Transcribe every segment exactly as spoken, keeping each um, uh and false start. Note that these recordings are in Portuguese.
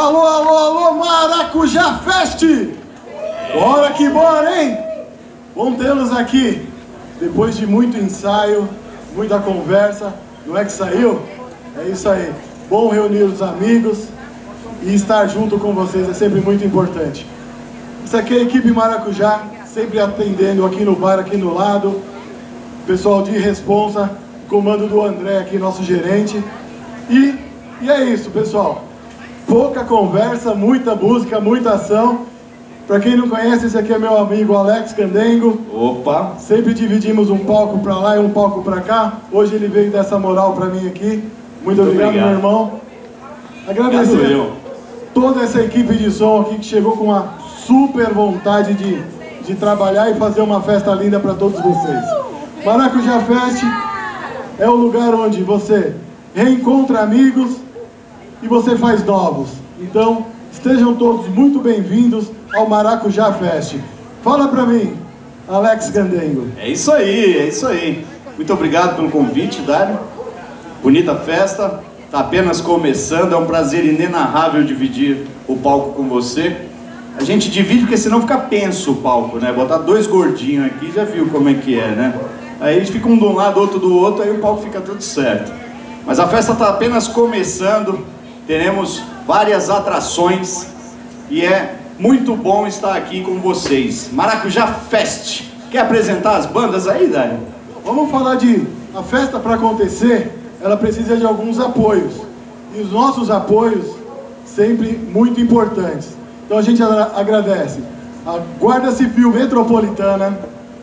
Alô, alô, alô, Maracujá Fest! Bora que bora, hein? Vamos tê-los aqui, depois de muito ensaio, muita conversa, não é que saiu? É isso aí. Bom reunir os amigos e estar junto com vocês é sempre muito importante. Isso aqui é a equipe Maracujá, sempre atendendo aqui no bar, aqui no lado. Pessoal de responsa, comando do André aqui, nosso gerente. E, e é isso, pessoal. Pouca conversa, muita música, muita ação. Para quem não conhece, esse aqui é meu amigo Alex Candengo. Opa! Sempre dividimos um palco para lá e um palco para cá. Hoje ele veio dessa moral para mim aqui. Muito, Muito obrigado, obrigado, meu irmão. Agradecer obrigado, toda essa equipe de som aqui que chegou com uma super vontade de, de trabalhar e fazer uma festa linda para todos vocês. Maracujá Fest é o lugar onde você reencontra amigos e você faz novos. Então, estejam todos muito bem-vindos ao Maracujá Fest. Fala pra mim, Alex Candengo. É isso aí, é isso aí. Muito obrigado pelo convite, Dário. Bonita festa, tá apenas começando, é um prazer inenarrável dividir o palco com você. A gente divide porque senão fica penso o palco, né? Botar dois gordinhos aqui, já viu como é que é, né? Aí eles ficam um de um lado, outro do outro, aí o palco fica tudo certo. Mas a festa tá apenas começando, teremos várias atrações e é muito bom estar aqui com vocês. Maracujá Fest. Quer apresentar as bandas aí, Dário? Vamos falar de... A festa para acontecer, ela precisa de alguns apoios. E os nossos apoios, sempre muito importantes. Então a gente agradece a Guarda Civil Metropolitana,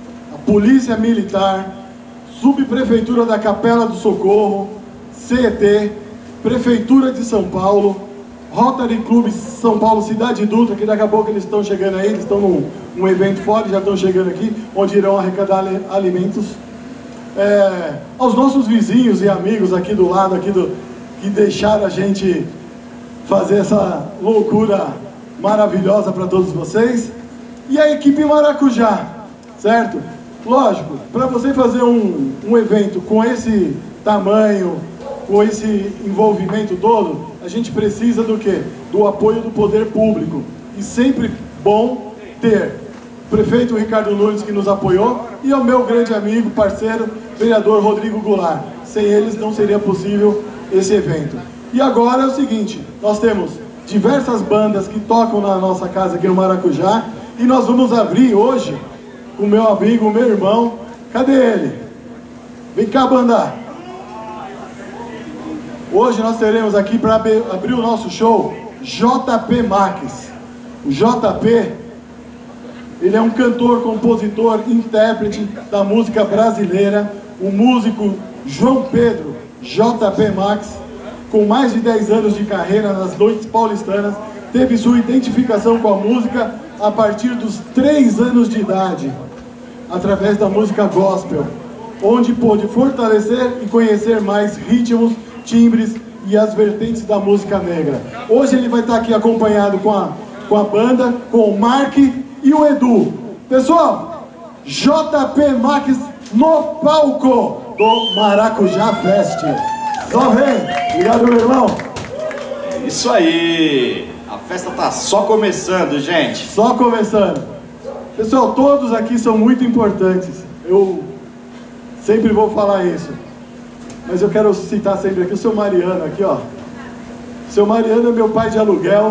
a Polícia Militar, Subprefeitura da Capela do Socorro, C E T, Prefeitura de São Paulo, Rotary Clube São Paulo Cidade Dutra, que daqui a pouco eles estão chegando aí, eles estão num um evento fora, já estão chegando aqui, onde irão arrecadar alimentos. É, aos nossos vizinhos e amigos aqui do lado, aqui do, que deixaram a gente fazer essa loucura maravilhosa para todos vocês. E a equipe Maracujá, certo? Lógico, para você fazer um, um evento com esse tamanho, com esse envolvimento todo, a gente precisa do quê? Do apoio do poder público. E sempre bom ter o prefeito Ricardo Nunes, que nos apoiou, e o meu grande amigo, parceiro, vereador Rodrigo Goulart. Sem eles não seria possível esse evento. E agora é o seguinte, nós temos diversas bandas que tocam na nossa casa aqui no Maracujá, e nós vamos abrir hoje com o meu amigo, o meu irmão. Cadê ele? Vem cá, banda! Hoje nós teremos aqui para abrir o nosso show J P Max. O J P, ele é um cantor, compositor, intérprete da música brasileira. O músico João Pedro J P Max, com mais de dez anos de carreira nas noites paulistanas, teve sua identificação com a música a partir dos três anos de idade, através da música gospel, onde pôde fortalecer e conhecer mais ritmos, timbres e as vertentes da música negra. Hoje ele vai estar aqui acompanhado com a, com a banda, com o Mark e o Edu. Pessoal, J P Max no palco do Maracujá Fest. Só vem. Obrigado, meu irmão. Isso aí. A festa tá só começando, gente. Só começando. Pessoal, todos aqui são muito importantes. Eu sempre vou falar isso. Mas eu quero citar sempre aqui o seu Mariano, aqui ó. O seu Mariano é meu pai de aluguel.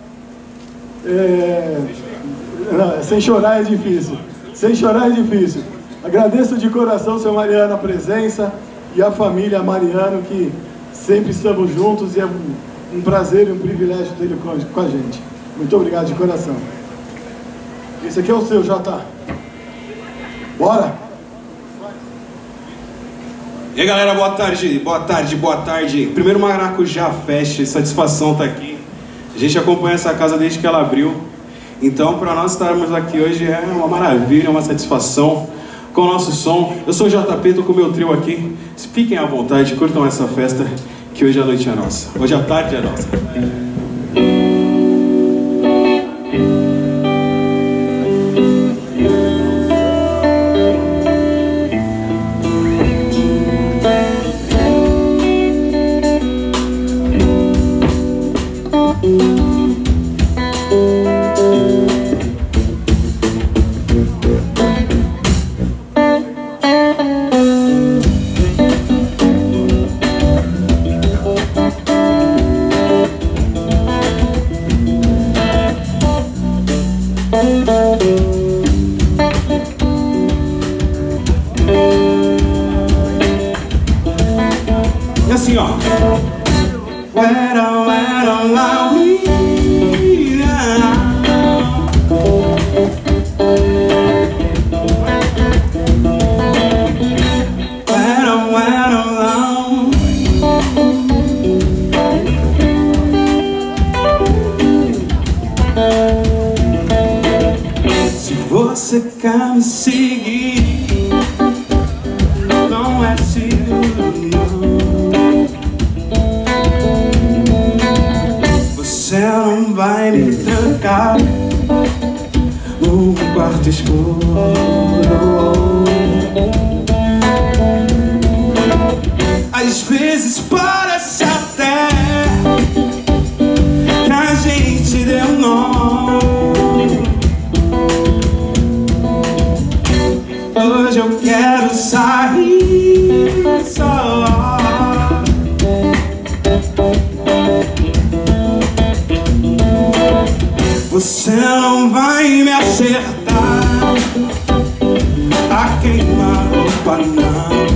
É... Não, sem chorar é difícil. Sem chorar é difícil. Agradeço de coração, seu Mariano, a presença e a família Mariano, que sempre estamos juntos e é um, um prazer e um privilégio ter com, com a gente. Muito obrigado de coração. Esse aqui é o seu, Jota. Bora! E aí, galera, boa tarde, boa tarde, boa tarde. Primeiro Maracujá Fest, satisfação estar aqui. A gente acompanha essa casa desde que ela abriu. Então, para nós estarmos aqui hoje é uma maravilha, uma satisfação com o nosso som. Eu sou o J P, tô com o meu trio aqui. Fiquem à vontade, curtam essa festa, que hoje a noite é nossa. Hoje a tarde é nossa. Música você quer me seguir, não é seguro, não. Você não vai me trancar num quarto escuro. Às vezes parece até que a gente deu nó. Hoje eu quero sair só. Você não vai me acertar a queimar roupa, não.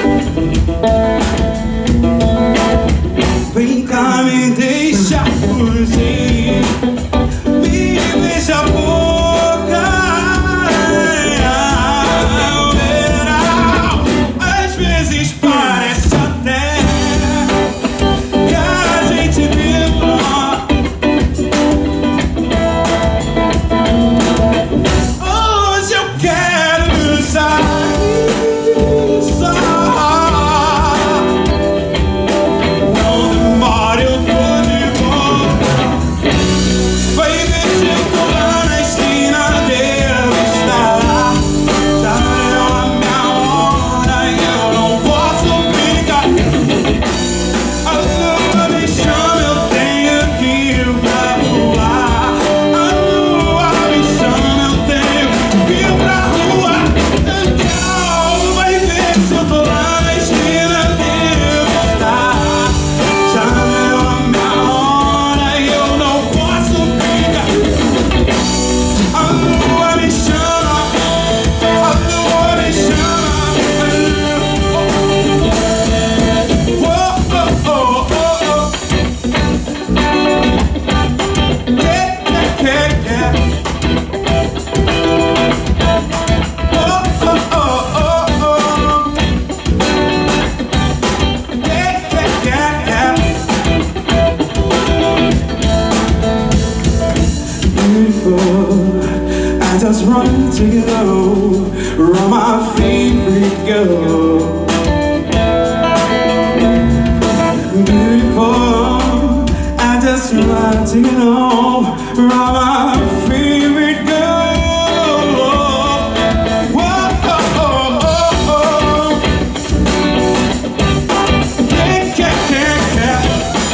Vem cá, me deixa fugir, me beija a boca. Às vezes parece até que a gente deu nó. Hoje eu quero sair só. I just run to you know, you're my favorite girl. Beautiful, I just run to you know, you're my favorite girl. Whoa, oh, oh, oh, oh. Yeah, yeah, yeah, yeah.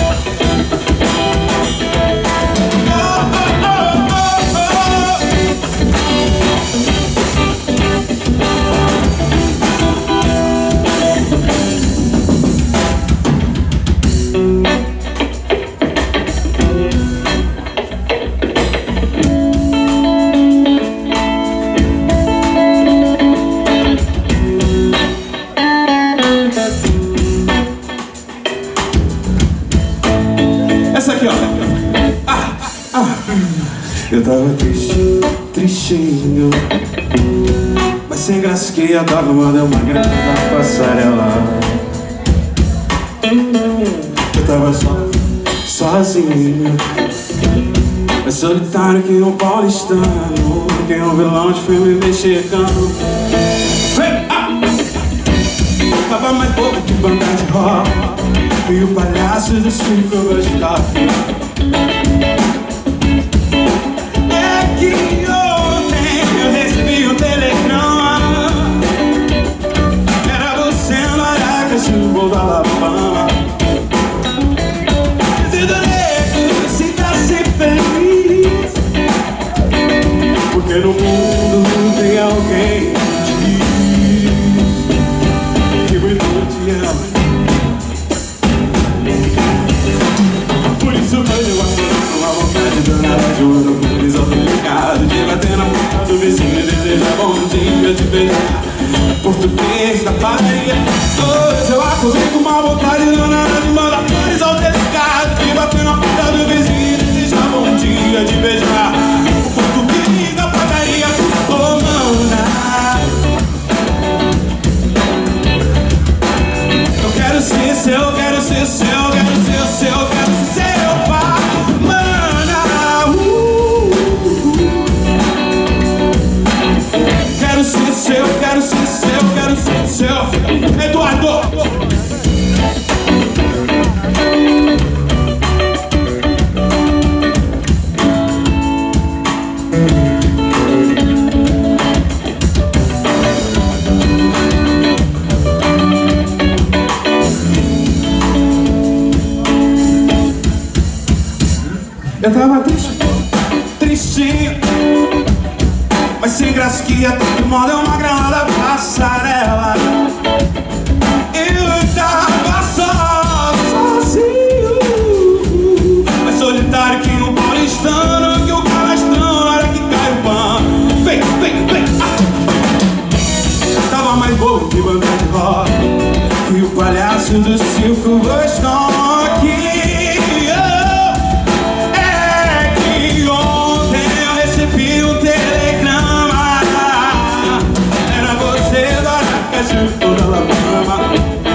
Essa aqui, ó. Ah, ah. Eu tava triste, tristinho, mas sem graça que eu tava mandando uma grana da passarela. Eu tava só, sozinho, mais solitário que um paulistano, que um vilão de filme mexicano. Ah! Tava mais bobo que banda de rock e o palhaço do circo eu gostava. É que ontem eu recebi um telegrama, era você no Aracaju, vou da Alabama. Dizendo negro, sinta-se feliz, porque no mundo tem alguém que diz que muito te ama. De um novo horizonte ligado, de bater na porta do vizinho e desejar bom dia de beijar. Português da padaria, hoje eu acordei com uma vontade danada de mandar flores ao delicado, de bater na porta do vizinho e desejar bom dia de beijar. O português da padaria, oh mana, eu quero ser seu, quero ser seu, quero ser seu, quero ser seu pai. Eu tava triste, tristinho, mas sem graça que ia todo modo é uma granada passarela. Eu tava só, sozinho, mais solitário que um paulistano, que o canastrão na hora que cai o pão. Vem, vem, vem, ah. Tava mais bobo que banda de rock, e o palhaço do circo Vostok. É que ontem eu recebi um telegrama, era você da Aracaju, toda Alabama,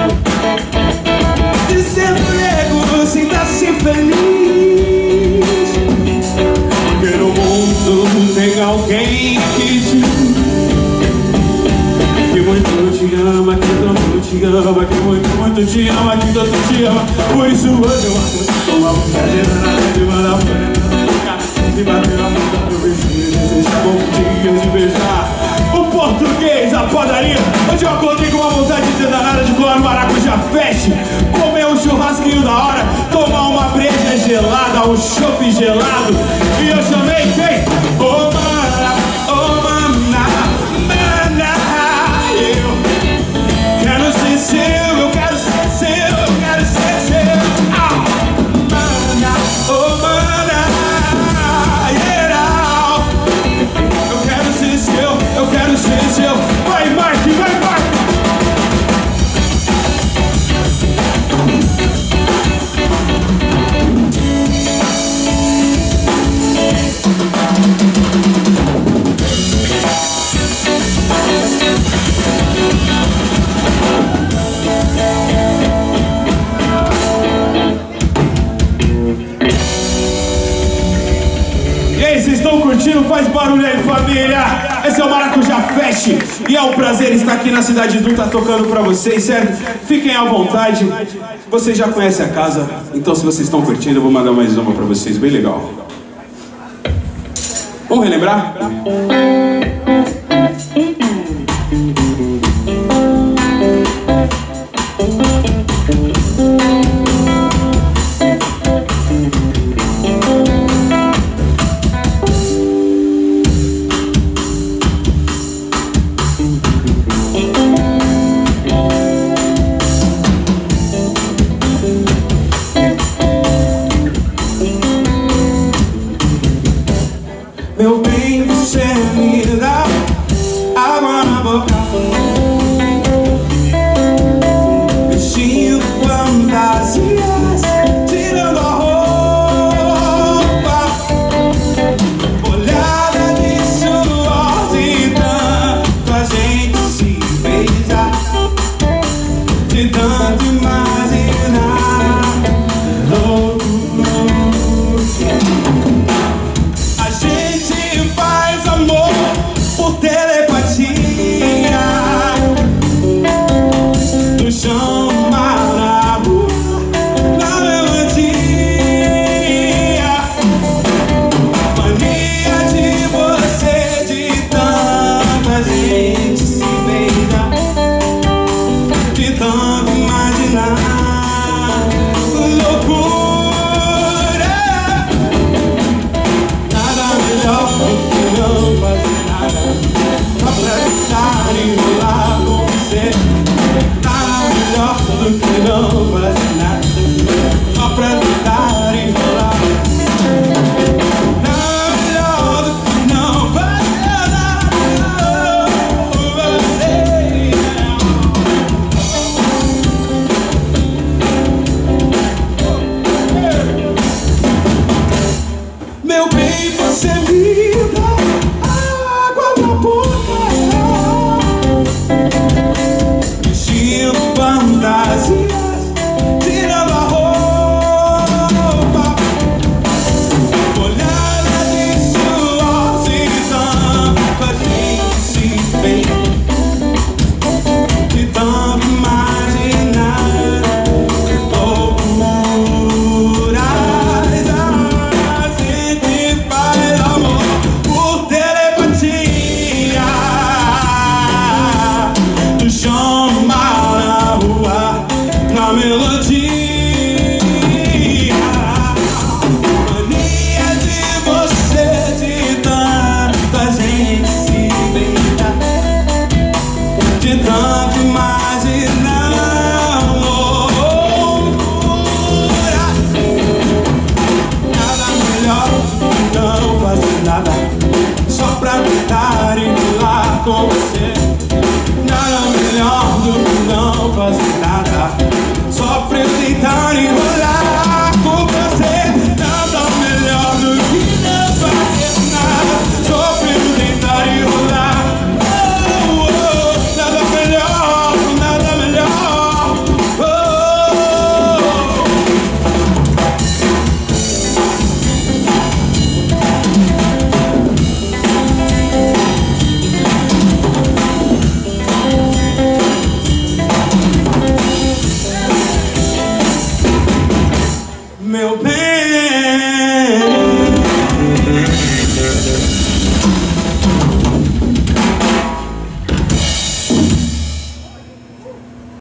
dizendo: nego, sinta-se feliz, porque no mundo tem alguém que te que muito te ama, que tanto te ama, que muito, muito te ama, que tanto te ama. Por isso hoje eu acredito uma mulher na de mandar pra e bater na porta do vizinho, desejar bom dia de beijar o português, a padaria, onde eu acordei com uma vontade de ter danada de colar no Maracujá Fest, comer um churrasquinho da hora, tomar uma breja gelada, um chopp gelado, e eu chamei quem? Ô mana, ô mana, mana. Eu quero ser seu, eu quero ser seu, eu quero ser seu. Ah! Mana, oh mana, yeah. Eu quero ser seu, eu quero ser seu. Vai, Mark, vai, Mark. Vocês estão curtindo? Faz barulho aí, família! Esse é o Maracujá Fest e é um prazer estar aqui na Cidade do tá tocando pra vocês, certo? Fiquem à vontade, vocês já conhecem a casa, então se vocês estão curtindo eu vou mandar mais uma pra vocês, bem legal. Vamos relembrar? Meu bem, você me dá a nada, só pra tentar enrolar com você. Nada melhor do que não fazer nada, só pra eu tentar enrolar.